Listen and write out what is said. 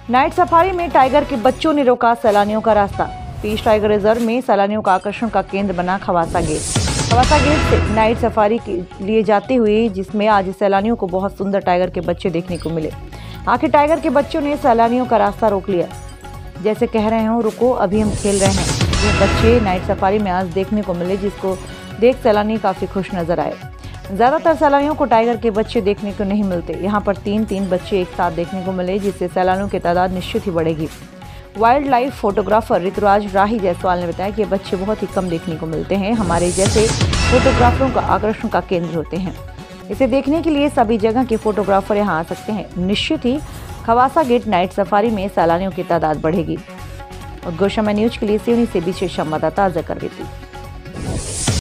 Night safari में tiger के बच्चों ने रोका सैलानियों का रास्ता। पीस टाइगर रिजर्व में सैलानियों का आकर्षण का केंद्र बना खवासा गेट। खवासा गेट से नाइट सफारी के लिए जाते हुए जिसमें आज सैलानियों को बहुत सुंदर टाइगर के बच्चे देखने को मिले। आखिर टाइगर के बच्चों ने सैलानियों का रास्ता रोक लिया, जैसे कह रहे हो रुको अभी हम खेल रहे हैं। ये बच्चे नाइट सफारी में आज देखने को मिले, जिसको देख सैलानी काफी खुश नजर आए। ज्यादातर सैलानियों को टाइगर के बच्चे देखने को नहीं मिलते। यहाँ पर तीन बच्चे एक साथ देखने को मिले, जिससे सैलानियों की तादाद निश्चित ही बढ़ेगी। Wildlife photographer Rituraj Rahi Jaiswal ने बताया कि ये बच्चे बहुत ही कम देखने को मिलते हैं, हमारे जैसे फोटोग्राफरों का आकर्षण का केंद्र होते हैं। इसे देखने के लिए सभी जगह के फोटोग्राफर यहाँ आ सकते हैं। निश्चित ही खवासा गेट नाइट सफारी में सैलानियों की तादाद बढ़ेगी। और गोशा न्यूज के लिए सिवनी से विशेष संवाददाता अजय करवेती।